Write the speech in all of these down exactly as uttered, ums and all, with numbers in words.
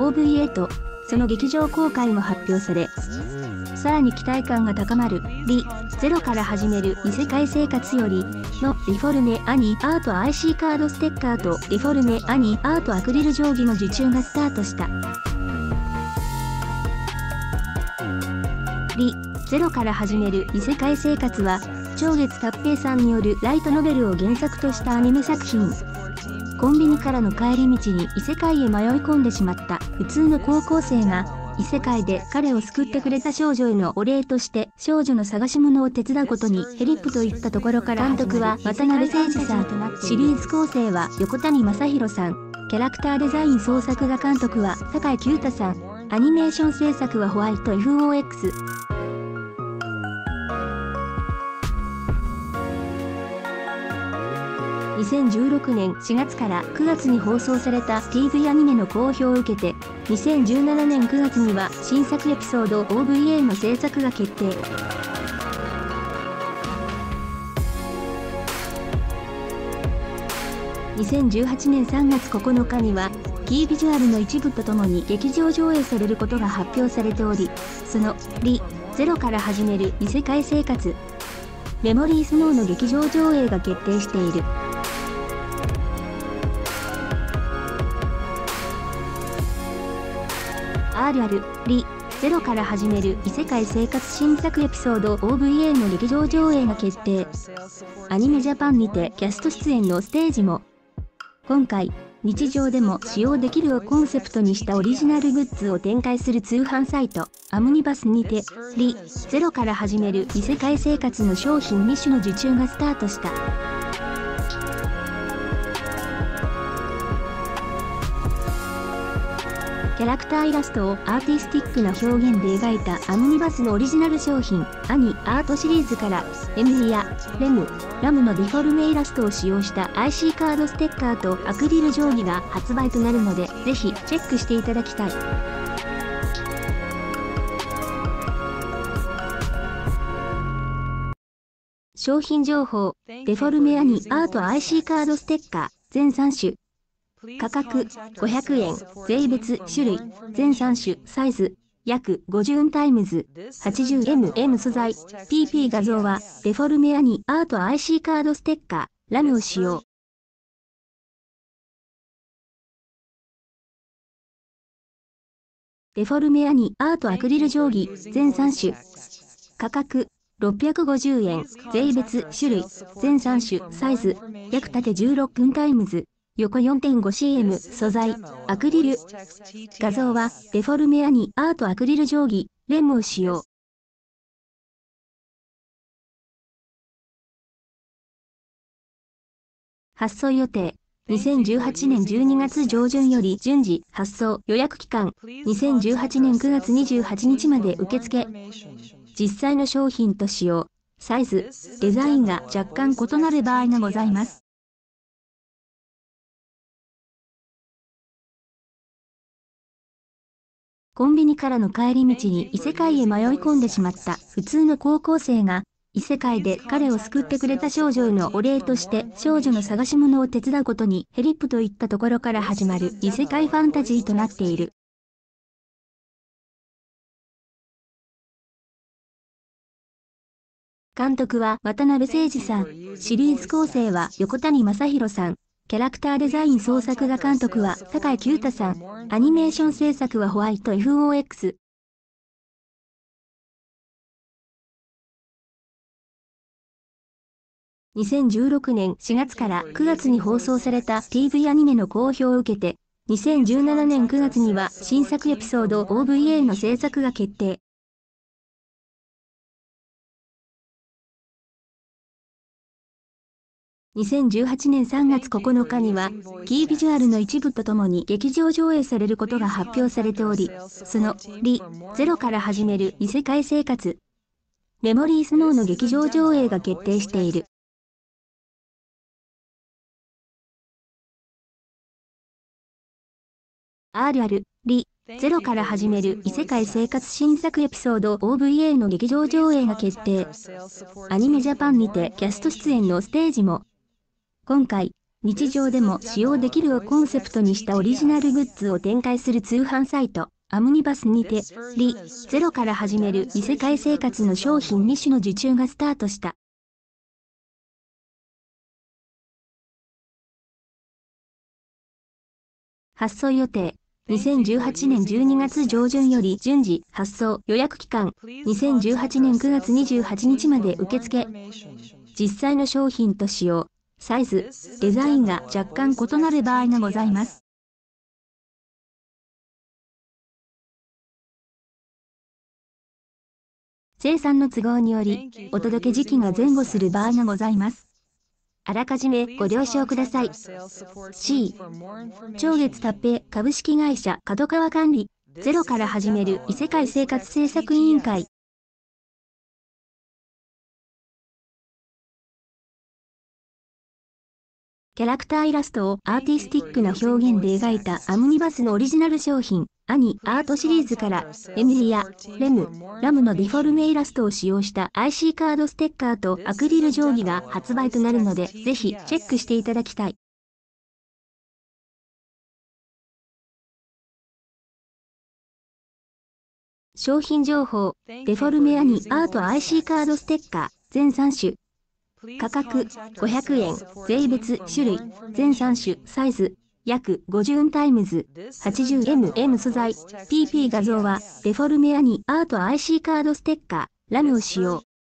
オーブイエー と、その劇場公開も発表され、さらに期待感が高まる、リ・ゼロから始める異世界生活より、のリフォルメ・アニ・アート アイシー カードステッカーとリフォルメ・アニ・アートアクリル定規の受注がスタートした。リ・ゼロから始める異世界生活は、長月達平さんによるライトノベルを原作としたアニメ作品。コンビニからの帰り道に異世界へ迷い込んでしまった普通の高校生が、異世界で彼を救ってくれた少女へのお礼として少女の探し物を手伝うことにヘリップといったところから監督は渡辺誠二さん、シリーズ構成は横谷正宏さん、キャラクターデザイン創作画監督は酒井久太さん、アニメーション制作はホワイト エフオーエックス。にせんじゅうろくねんしがつからくがつに放送された ティーブイ アニメの好評を受けて、にせんじゅうななねんくがつには新作エピソード オーブイエー の制作が決定。にせんじゅうはちねんさんがつここのかには、キービジュアルの一部とともに劇場上映されることが発表されており、そのリ・ゼロから始める異世界生活、メモリースノーの劇場上映が決定している。アール あるリ・ゼロから始める異世界生活新作エピソード オーブイエー の劇場上映が決定。アニメジャパンにてキャスト出演のステージも。今回、日常でも使用できるをコンセプトにしたオリジナルグッズを展開する通販サイト、アムニバスにて、リ・ゼロから始める異世界生活の商品に種の受注がスタートした。キャラクターイラストをアーティスティックな表現で描いたアムニバスのオリジナル商品、アニ・アートシリーズから、エムリやレム、ラムのディフォルメイラストを使用した アイシー カードステッカーとアクリル定規が発売となるので、ぜひチェックしていただきたい。商品情報、デフォルメアニ・アート アイシー カードステッカー、全さん種。価格ごひゃくえん、税別種類、全さん種、サイズ、約ごじゅうタイムズ、はちじゅうエムエム 素材、ピーピー 画像は、デフォルメアニアート アイシー カードステッカー、ラムを使用。デフォルメアニアートアクリル定規、全さん種。価格ろっぴゃくごじゅうえん、税別種類、全さん種、サイズ、約縦じゅうろっぷんタイムズ。横 よんてんごシーエム 素材、アクリル。画像はデフォルメアニアートアクリル定規、レムを使用。発送予定。にせんじゅうはちねんじゅうにがつ上旬より順次発送予約期間。にせんじゅうはちねんくがつにじゅうはちにちまで受付。実際の商品と使用、サイズ、デザインが若干異なる場合がございます。コンビニからの帰り道に異世界へ迷い込んでしまった普通の高校生が、異世界で彼を救ってくれた少女へのお礼として少女の探し物を手伝うことにヘリップといったところから始まる異世界ファンタジーとなっている。監督は渡辺誠二さん、シリーズ構成は横谷正宏さん、キャラクターデザイン創作画監督は酒井久太さん、アニメーション制作はホワイト エフオーエックス。にせんじゅうろくねんしがつからくがつに放送された ティーブイ アニメの好評を受けて、にせんじゅうななねんくがつには新作エピソード オーブイエー の制作が決定。にせんじゅうはちねんさんがつここのかには、キービジュアルの一部とともに劇場上映されることが発表されており、その、リ・ゼロから始める異世界生活、メモリースノーの劇場上映が決定している。アール ある、リ・ゼロから始める異世界生活新作エピソード オーブイエー の劇場上映が決定。アニメジャパンにてキャスト出演のステージも。今回、 日常でも使用できるをコンセプトにしたオリジナルグッズを展開する通販サイト、アムニバスにて、リ、ゼロから始める異世界生活の商品に種の受注がスタートした。発送予定。にせんじゅうはちねんじゅうにがつ上旬より順次発送予約期間。にせんじゅうはちねんくがつにじゅうはちにちまで受付。実際の商品と使用、サイズ、デザインが若干異なる場合がございます。生産の都合により、お届け時期が前後する場合がございます。あらかじめご了承ください。C、超月達平株式会社角川管理、ゼロから始める異世界生活制作委員会。キャラクターイラストをアーティスティックな表現で描いたアムニバスのオリジナル商品、アニアートシリーズから、エミリやレム、ラムのデフォルメイラストを使用した アイシー カードステッカーとアクリル定規が発売となるので、ぜひチェックしていただきたい。商品情報、デフォルメアニアート アイシー カードステッカー、全さん種。価格、ごひゃくえん、税別、種類、全さん種、サイズ、約ごじゅうタイムズ、はちじゅうエムエム 素材、ピーピー 画像は、デフォルメアニアート アイシー カードステッカー、ラムを使用。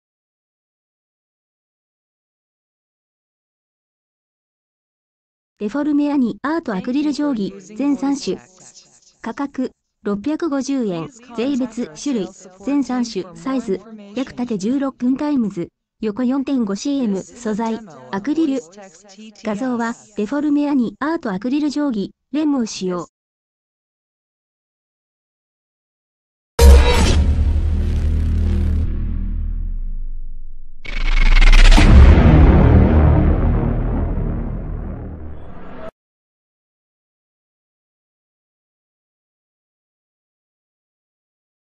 デフォルメアニアートアクリル定規、全さん種。価格、ろっぴゃくごじゅうえん、税別、種類、全さん種、サイズ、約縦じゅうろっぷんタイムズ。横 よんてんごシーエム 素材、アクリル。画像はデフォルメアニアートアクリル定規、レムを使用。